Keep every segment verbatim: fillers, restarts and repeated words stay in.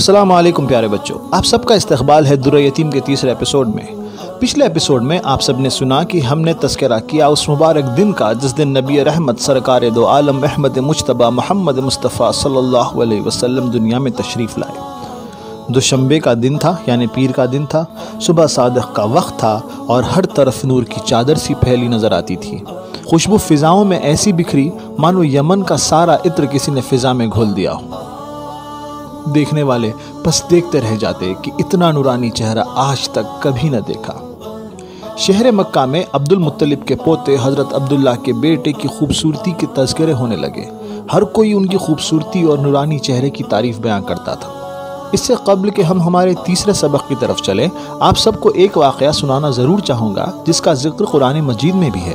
السلام علیکم پیارے بچوں، آپ سب کا استقبال ہے درہ یتیم کے تیسرے ایپیسوڈ میں۔ پچھلے ایپیسوڈ میں آپ سب نے سنا کہ ہم نے تذکرہ کیا اس مبارک دن کا جس دن نبی رحمت سرکار دو عالم احمد مجتبی محمد مصطفیٰ صلی اللہ علیہ وسلم دنیا میں تشریف لائے۔ دوشنبے کا دن تھا، یعنی پیر کا دن تھا، صبح صادق کا وقت تھا اور ہر طرف نور کی چادر سی پھیلی نظر آتی تھی۔ خوشبو فضاؤں میں ایسی بکھری مانو یمن کا سارا عطر کسی نے فضا میں گھول دیا ہو۔ دیکھنے والے بس دیکھتے رہ جاتے کہ اتنا نورانی چہرہ آج تک کبھی نہ دیکھا۔ شہر مکہ میں عبد المطلب کے پوتے حضرت عبداللہ کے بیٹے کی خوبصورتی کے تذکرے ہونے لگے۔ ہر کوئی ان کی خوبصورتی اور نورانی چہرے کی تعریف بیان کرتا تھا۔ اس سے قبل کہ ہم ہمارے تیسرے سبق کی طرف چلیں، آپ سب کو ایک واقعہ سنانا ضرور چاہوں گا جس کا ذکر قرآن مجید میں بھی ہے۔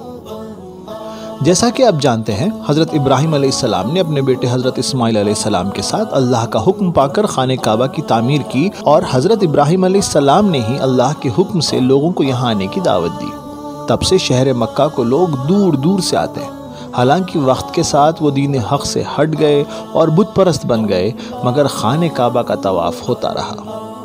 جیسا کہ آپ جانتے ہیں، حضرت ابراہیم علیہ السلام نے اپنے بیٹے حضرت اسماعیل علیہ السلام کے ساتھ اللہ کا حکم پا کر خانہ کعبہ کی تعمیر کی، اور حضرت ابراہیم علیہ السلام نے ہی اللہ کے حکم سے لوگوں کو یہاں آنے کی دعوت دی۔ تب سے شہر مکہ کو لوگ دور دور سے آتے ہیں۔ حالانکہ وقت کے ساتھ وہ دین حق سے ہٹ گئے اور بت پرست بن گئے، مگر خانہ کعبہ کا طواف ہوتا رہا۔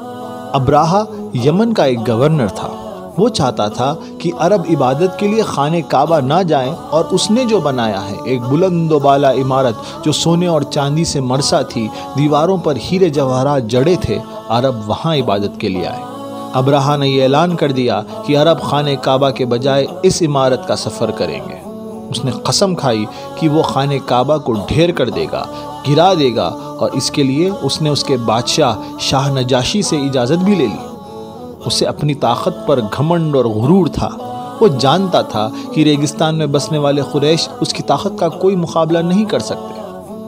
ابراہہ یمن کا ایک گورنر تھا۔ وہ چاہتا تھا کہ عرب عبادت کے لیے خانہ کعبہ نہ جائیں، اور اس نے جو بنایا ہے ایک بلند و بالا عمارت جو سونے اور چاندی سے مرصع تھی، دیواروں پر ہیرے جواہرات جڑے تھے، عرب وہاں عبادت کے لیے آئے۔ ابراہہ نے یہ اعلان کر دیا کہ عرب خانہ کعبہ کے بجائے اس عمارت کا سفر کریں گے۔ اس نے قسم کھائی کہ وہ خانہ کعبہ کو ڈھیر کر دے گا، گرا دے گا، اور اس کے لیے اس نے اس کے بادشاہ شاہ نجاشی سے اجازت بھی لے لی۔ اسے اپنی طاقت پر گھمنڈ اور غرور تھا۔ وہ جانتا تھا کہ ریگستان میں بسنے والے قریش اس کی طاقت کا کوئی مقابلہ نہیں کر سکتے۔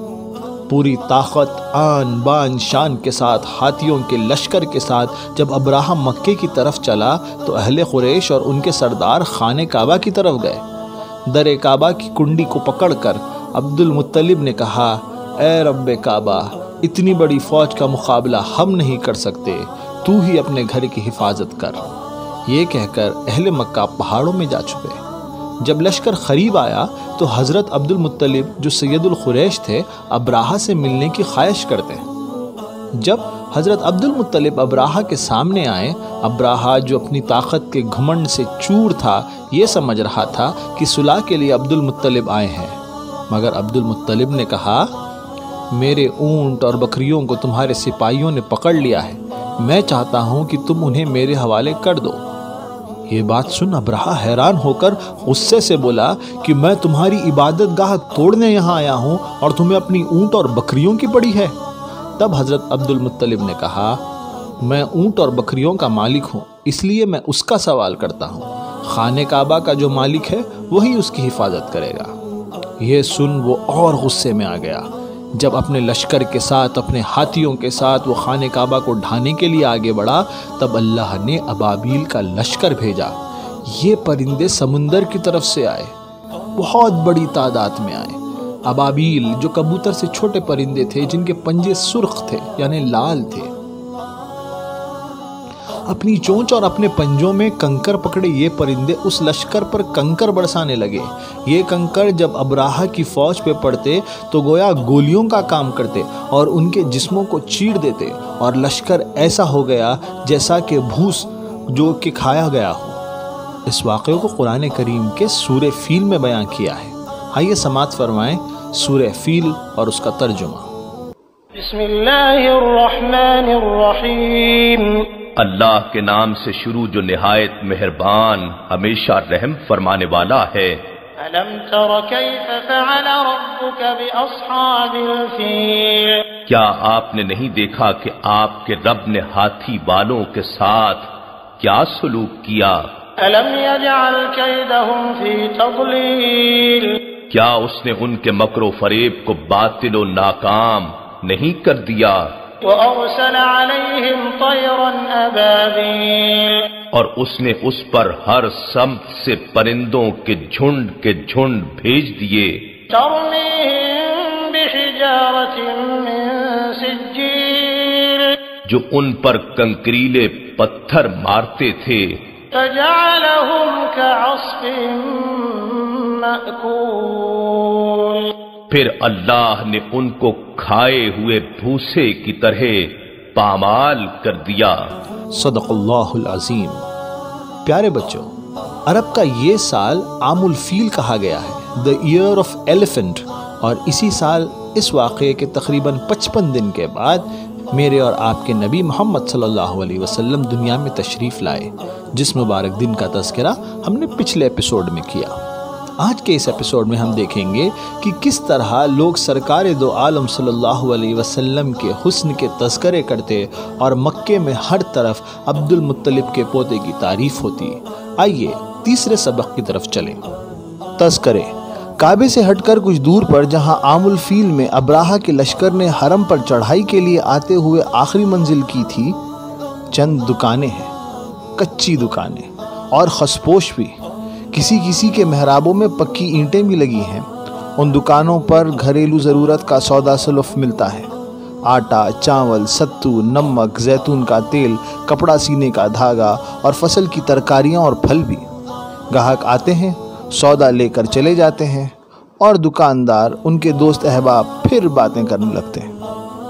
پوری طاقت، آن بان شان کے ساتھ، ہاتھیوں کے لشکر کے ساتھ جب ابراہہ مکے کی طرف چلا تو اہل قریش اور ان کے سردار خانہ کعبہ کی طرف گئے۔ در کعبہ کی کنڈی کو پکڑ کر عبد المطلب نے کہا، اے رب کعبہ، اتنی بڑی فوج کا مقابلہ ہم نہیں کر سکتے، تو ہی اپنے گھر کی حفاظت کر۔ یہ کہہ کر اہل مکہ پہاڑوں میں جا چھپے۔ جب لشکر قریب آیا تو حضرت عبد المطلب جو سید القریش تھے، ابراہہ سے ملنے کی خواہش کرتے ہیں۔ جب حضرت عبد المطلب ابراہہ کے سامنے آئے، ابراہہ جو اپنی طاقت کے گھمنڈ سے چور تھا، یہ سمجھ رہا تھا کہ صلح کے لیے عبد المطلب آئے ہیں، مگر عبد المطلب نے کہا، میرے اونٹ اور بکریوں کو تمہارے سپاہیوں نے پکڑ لیا ہے، میں چاہتا ہوں کہ تم انہیں میرے حوالے کر دو۔ یہ بات سن ابراہہ حیران ہو کر غصے سے بولا کہ میں تمہاری عبادت گاہ توڑنے یہاں آیا ہوں اور تمہیں اپنی اونٹ اور بکریوں کی پڑی ہے۔ تب حضرت عبد المطلب نے کہا، میں اونٹ اور بکریوں کا مالک ہوں، اس لیے میں اس کا سوال کرتا ہوں۔ خانہ کعبہ کا جو مالک ہے وہی اس کی حفاظت کرے گا۔ یہ سن وہ اور غصے میں آ گیا۔ جب اپنے لشکر کے ساتھ، اپنے ہاتھیوں کے ساتھ وہ خانہ کعبہ کو ڈھانے کے لیے آگے بڑھا، تب اللہ نے ابابیل کا لشکر بھیجا۔ یہ پرندے سمندر کی طرف سے آئے، بہت بڑی تعداد میں آئے۔ ابابیل جو کبوتر سے چھوٹے پرندے تھے، جن کے پنجے سرخ تھے یعنی لال تھے، اپنی چونچ اور اپنے پنجوں میں کنکر پکڑے یہ پرندے اس لشکر پر کنکر برسانے لگے۔ یہ کنکر جب ابراہہ کی فوج پہ پڑتے تو گویا گولیوں کا کام کرتے اور ان کے جسموں کو چیر دیتے، اور لشکر ایسا ہو گیا جیسا کہ بھوس جو کہ کھایا گیا ہو۔ اس واقعے کو قرآن کریم کے سورہ فیل میں بیان کیا ہے۔ آئیے سماعت فرمائیں سورہ فیل اور اس کا ترجمہ۔ بسم اللہ الرحمن الرحیم۔ اللہ کے نام سے شروع جو نہایت مہربان، ہمیشہ رحم فرمانے والا ہے۔ أَلَمْ تَرَ كَيْفَ فَعَلَ رَبُّكَ بِأَصْحَابِ الْفِيلِ۔ کیا آپ نے نہیں دیکھا کہ آپ کے رب نے ہاتھی والوں کے ساتھ کیا سلوک کیا؟ أَلَمْ يَجْعَلْ كَيْدَهُمْ فِي تَضْلِيلٍ۔ کیا اس نے ان کے مکر و فریب کو باطل و ناکام نہیں کر دیا؟ وَأَرْسَلَ عَلَيْهِمْ طَيْرًا أَبَابِيلَ۔ اور اس نے اس پر ہر سمت سے پرندوں کے جھنڈ کے جھنڈ بھیج دیے۔ تَرْمِيهِمْ بِحِجَارَةٍ مِّن سِجِّيلٍ۔ جو ان پر کنکریلے پتھر مارتے تھے۔ فَجَعَلَهُمْ كَعَصْفٍ مَّأْكُولٍ۔ پھر اللہ نے ان کو کھائے ہوئے بھوسے کی طرح پامال کر دیا۔ صدق اللہ العظیم۔ پیارے بچوں، عرب کا یہ سال عام الفیل کہا گیا ہے، دا ایئر آف ایلیفنٹ، اور اسی سال اس واقعے کے تقریباً پچپن دن کے بعد میرے اور آپ کے نبی محمد صلی اللہ علیہ وسلم دنیا میں تشریف لائے، جس مبارک دن کا تذکرہ ہم نے پچھلے ایپیسوڈ میں کیا۔ آج کے اس ایپیسوڈ میں ہم دیکھیں گے کہ کس طرح لوگ سرکار دو عالم صلی اللہ علیہ وسلم کے حسن کے تذکرے کرتے اور مکے میں ہر طرف عبد المطلب کے پوتے کی تعریف ہوتی۔ آئیے تیسرے سبق کی طرف چلیں۔ تذکرے۔ کعبے سے ہٹ کر کچھ دور پر جہاں عام الفیل میں ابراہہ کے لشکر نے حرم پر چڑھائی کے لیے آتے ہوئے آخری منزل کی تھی، چند دکانیں ہیں، کچی دکانیں اور خسپوش بھی، کسی کسی کے محرابوں میں پکی اینٹیں بھی لگی ہیں۔ ان دکانوں پر گھریلو ضرورت کا سودا سلف ملتا ہے، آٹا، چاول، ستو، نمک، زیتون کا تیل، کپڑا سینے کا دھاگا اور فصل کی ترکاریاں اور پھل بھی۔ گاہک آتے ہیں، سودا لے کر چلے جاتے ہیں، اور دکاندار ان کے دوست احباب پھر باتیں کرنے لگتے ہیں۔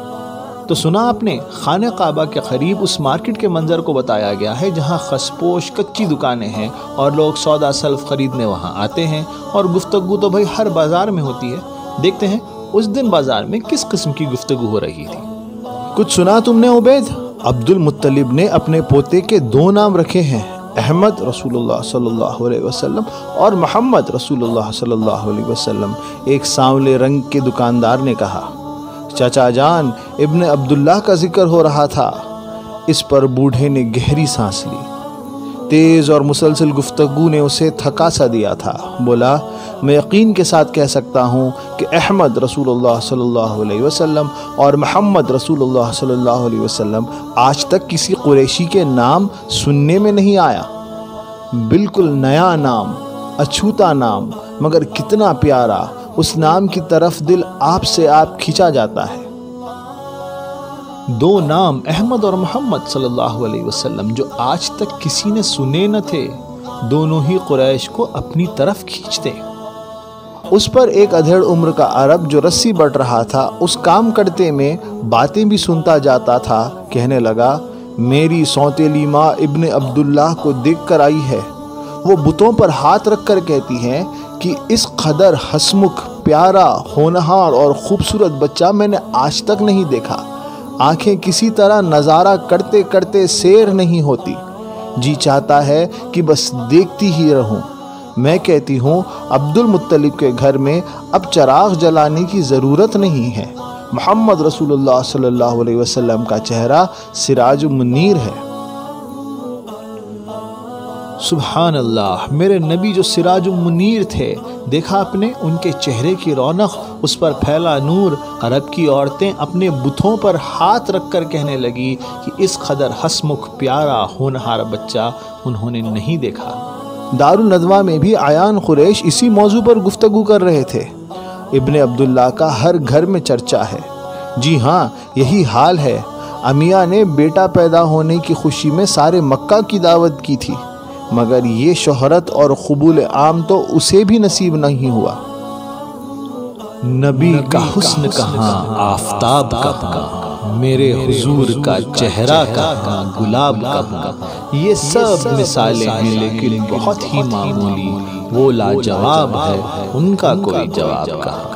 تو سنا آپ نے، خانہ کعبہ کے قریب اس مارکیٹ کے منظر کو بتایا گیا ہے جہاں خسپوش کچی دکانیں ہیں اور لوگ سودا سلف خریدنے وہاں آتے ہیں، اور گفتگو تو بھائی ہر بازار میں ہوتی ہے۔ دیکھتے ہیں اس دن بازار میں کس قسم کی گفتگو ہو رہی تھی۔ کچھ سنا تم نے عبید؟ عبد المطلب نے اپنے پوتے کے دو نام رکھے ہیں، احمد رسول اللہ صلی اللہ علیہ وسلم اور محمد رسول اللہ صلی اللہ علیہ وسلم، ایک سانولے رنگ کے دکاندار نے کہا۔ چچا جان، ابن عبداللہ کا ذکر ہو رہا تھا۔ اس پر بوڑھے نے گہری سانس لی۔ تیز اور مسلسل گفتگو نے اسے تھکا سا دیا تھا۔ بولا، میں یقین کے ساتھ کہہ سکتا ہوں کہ احمد رسول اللہ صلی اللہ علیہ وسلم اور محمد رسول اللہ صلی اللہ علیہ وسلم آج تک کسی قریشی کے نام سننے میں نہیں آیا۔ بالکل نیا نام، اچھوتا نام، مگر کتنا پیارا، اس نام کی طرف دل آپ سے آپ کھینچا جاتا ہے۔ دو نام احمد اور محمد صلی اللہ علیہ وسلم جو آج تک کسی نے سنے نہ تھے، دونوں ہی قریش کو اپنی طرف کھینچتے۔ اس پر ایک ادھیڑ عمر کا عرب جو رسی بٹ رہا تھا، اس کام کرتے میں باتیں بھی سنتا جاتا تھا، کہنے لگا، میری سوتیلی ماں ابن عبداللہ کو دیکھ کر آئی ہے۔ وہ بتوں پر ہاتھ رکھ کر کہتی ہیں کہ اس قدر ہسمکھ، پیارا، ہونہار اور خوبصورت بچہ میں نے آج تک نہیں دیکھا۔ آنکھیں کسی طرح نظارہ کرتے کرتے سیر نہیں ہوتی، جی چاہتا ہے کہ بس دیکھتی ہی رہوں۔ میں کہتی ہوں عبد المطلب کے گھر میں اب چراغ جلانے کی ضرورت نہیں ہے۔ محمد رسول اللہ صلی اللہ علیہ وسلم کا چہرہ سراج منیر ہے۔ سبحان اللہ، میرے نبی جو سراج منیر تھے، دیکھا آپ نے ان کے چہرے کی رونق، اس پر پھیلا نور۔ عرب کی عورتیں اپنے بتوں پر ہاتھ رکھ کر کہنے لگی کہ اس قدر ہسمکھ، پیارا، ہونہار بچہ انہوں نے نہیں دیکھا۔ دارالندوہ میں بھی عیان قریش اسی موضوع پر گفتگو کر رہے تھے۔ ابن عبداللہ کا ہر گھر میں چرچا ہے۔ جی ہاں، یہی حال ہے۔ امیہ نے بیٹا پیدا ہونے کی خوشی میں سارے مکہ کی دعوت کی تھی، مگر یہ شہرت اور قبول عام تو اسے بھی نصیب نہیں ہوا۔ نبی کا حسن کہاں، آفتاب کہاں، میرے حضور کا چہرہ کہاں، گلاب کہاں، یہ سب مثالیں ہیں لیکن بہت ہی معمولی، وہ لاجواب ہے، ان کا کوئی جواب کہاں۔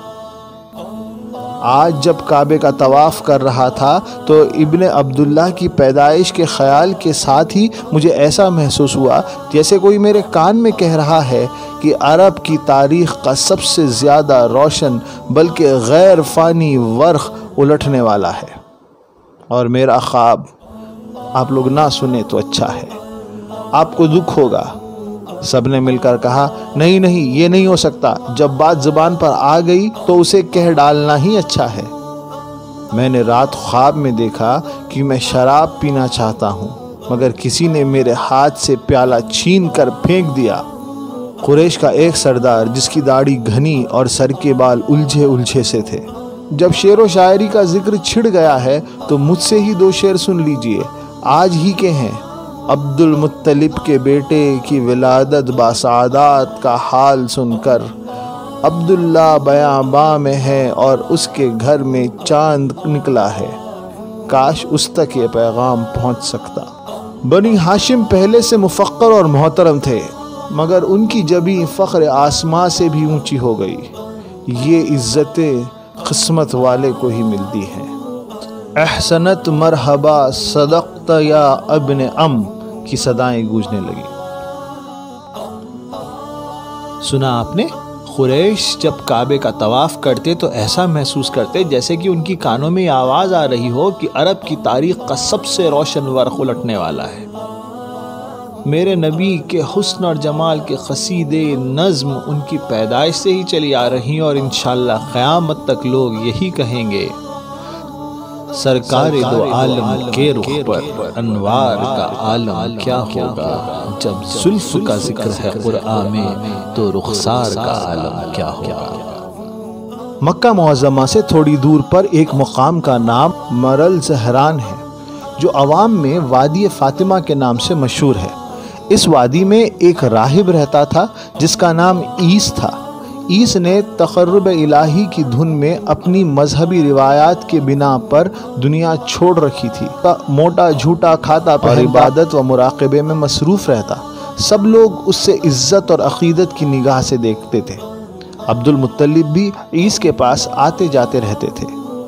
آج جب کعبے کا طواف کر رہا تھا تو ابن عبداللہ کی پیدائش کے خیال کے ساتھ ہی مجھے ایسا محسوس ہوا جیسے کوئی میرے کان میں کہہ رہا ہے کہ عرب کی تاریخ کا سب سے زیادہ روشن بلکہ غیر فانی ورق الٹنے والا ہے، اور میرا خواب آپ لوگ نہ سنیں تو اچھا ہے، آپ کو دکھ ہوگا۔ سب نے مل کر کہا، نہیں نہیں، یہ نہیں ہو سکتا، جب بات زبان پر آ گئی تو اسے کہہ ڈالنا ہی اچھا ہے۔ میں نے رات خواب میں دیکھا کہ میں شراب پینا چاہتا ہوں، مگر کسی نے میرے ہاتھ سے پیالہ چھین کر پھینک دیا۔ قریش کا ایک سردار جس کی داڑھی گھنی اور سر کے بال الجھے الجھے سے تھے۔ جب شعر و شاعری کا ذکر چھڑ گیا ہے تو مجھ سے ہی دو شعر سن لیجئے، آج ہی کے ہیں۔ عبد المطلب کے بیٹے کی ولادت باسعادات کا حال سن کر عبداللہ بیاباں میں ہے اور اس کے گھر میں چاند نکلا ہے، کاش اس تک یہ پیغام پہنچ سکتا۔ بنی ہاشم پہلے سے مفقر اور محترم تھے، مگر ان کی جبیں فخر آسماں سے بھی اونچی ہو گئی۔ یہ عزت قسمت والے کو ہی ملتی ہے۔ احسنت مرحبا صدقت یا ابن ام کی صدائیں گونجنے لگی۔ سنا آپ نے؟ قریش جب کعبے کا طواف کرتے تو ایسا محسوس کرتے جیسے کہ ان کی کانوں میں آواز آ رہی ہو کہ عرب کی تاریخ کا سب سے روشن ورق الٹنے والا ہے۔ میرے نبی کے حسن اور جمال کے قصیدے نظم ان کی پیدائش سے ہی چلی آ رہی ہیں، اور انشاءاللہ قیامت تک لوگ یہی کہیں گے، سرکار دو عالم کے رخ پر انوار کا عالم کیا ہوگا، جب زلف کا ذکر ہے قرآن میں تو رخسار کا عالم کیا ہوگا۔ مکہ معظمہ سے تھوڑی دور پر ایک مقام کا نام مرل زہران ہے، جو عوام میں وادی فاطمہ کے نام سے مشہور ہے۔ اس وادی میں ایک راہب رہتا تھا جس کا نام عیس تھا۔ عیس نے تقرب الہی کی دھن میں اپنی مذہبی روایات کے بنا پر دنیا چھوڑ رکھی تھی۔ موٹا جھوٹا کھاتا پر عبادت و مراقبے میں مصروف رہتا۔ سب لوگ اس سے عزت اور عقیدت کی نگاہ سے دیکھتے تھے۔ عبد المطلب بھی عیس کے پاس آتے جاتے رہتے تھے۔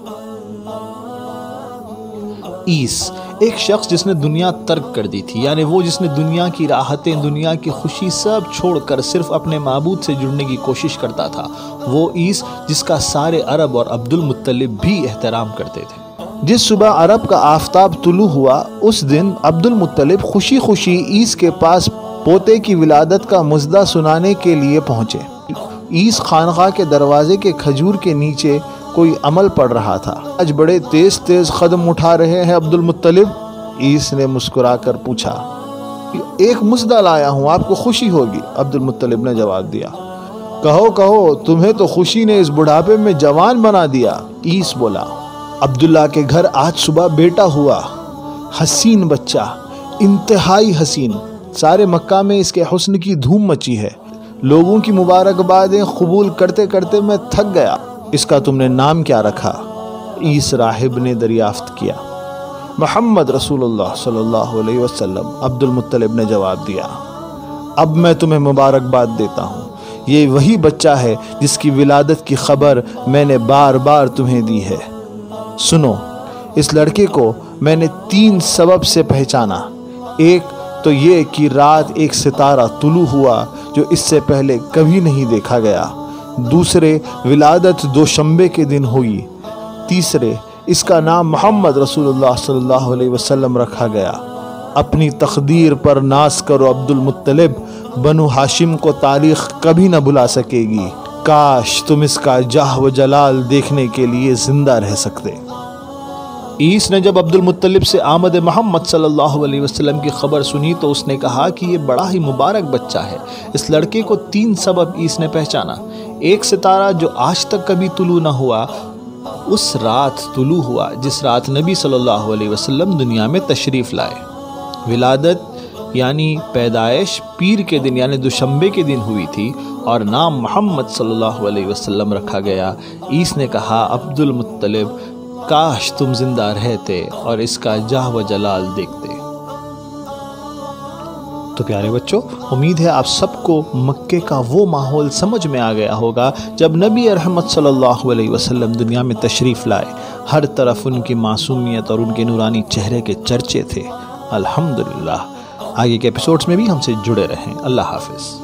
عیس ایک شخص جس نے دنیا ترک کر دی تھی، یعنی وہ جس نے دنیا کی راحتیں، دنیا کی خوشی سب چھوڑ کر صرف اپنے معبود سے جڑنے کی کوشش کرتا تھا۔ وہ عیس جس کا سارے عرب اور عبد المطلب بھی احترام کرتے تھے۔ جس صبح عرب کا آفتاب طلوع ہوا، اس دن عبد المطلب خوشی خوشی عیس کے پاس پوتے کی ولادت کا مزدہ سنانے کے لیے پہنچے۔ عیس خانقاہ کے دروازے کے کھجور کے نیچے کوئی عمل پڑ رہا تھا۔ آج بڑے تیز تیز قدم اٹھا رہے ہیں عبد المطلب؟ عیس نے مسکرا کر پوچھا۔ ایک مزدہ لایا ہوں، آپ کو خوشی ہوگی، عبد المطلب نے جواب دیا۔ کہو کہو، تمہیں تو خوشی نے اس بڑھاپے میں جوان بنا دیا، عیس بولا۔ عبداللہ کے گھر آج صبح بیٹا ہوا، حسین بچہ، انتہائی حسین۔ سارے مکہ میں اس کے حسن کی دھوم مچی ہے۔ لوگوں کی مبارکبادیں قبول کرتے کرتے میں تھک گیا۔ اس کا تم نے نام کیا رکھا؟ عیس راہب نے دریافت کیا۔ محمد رسول اللہ صلی اللہ علیہ وسلم، عبد المطلب نے جواب دیا۔ اب میں تمہیں مبارکباد دیتا ہوں، یہ وہی بچہ ہے جس کی ولادت کی خبر میں نے بار بار تمہیں دی ہے۔ سنو، اس لڑکے کو میں نے تین سبب سے پہچانا۔ ایک تو یہ کہ رات ایک ستارہ طلوع ہوا جو اس سے پہلے کبھی نہیں دیکھا گیا۔ دوسرے، ولادت دوشنبے کے دن ہوئی۔ تیسرے، اس کا نام محمد رسول اللہ صلی اللہ علیہ وسلم رکھا گیا۔ اپنی تقدیر پر ناز کرو عبد المطلب، بنو ہاشم کو تاریخ کبھی نہ بھلا سکے گی۔ کاش تم اس کا جاہ و جلال دیکھنے کے لیے زندہ رہ سکتے۔ عیس نے جب عبد المطلب سے آمد محمد صلی اللہ علیہ وسلم کی خبر سنی تو اس نے کہا کہ یہ بڑا ہی مبارک بچہ ہے۔ اس لڑکے کو تین سبب عیس نے پہچانا۔ ایک ستارہ جو آج تک کبھی طلوع نہ ہوا، اس رات طلوع ہوا جس رات نبی صلی اللہ علیہ وسلم دنیا میں تشریف لائے۔ ولادت یعنی پیدائش پیر کے دن یعنی دوشنبے کے دن ہوئی تھی، اور نام محمد صلی اللہ علیہ وسلم رکھا گیا۔ عیس نے کہا، عبد المطلب کاش تم زندہ رہتے اور اس کا جاہ و جلال دیکھتے۔ تو پیارے بچوں، امید ہے آپ سب کو مکے کا وہ ماحول سمجھ میں آ گیا ہوگا جب نبی رحمت صلی اللہ علیہ وسلم دنیا میں تشریف لائے۔ ہر طرف ان کی معصومیت اور ان کے نورانی چہرے کے چرچے تھے۔ الحمدللہ۔ آگے کے ایپیسوڈز میں بھی ہم سے جڑے رہیں۔ اللہ حافظ۔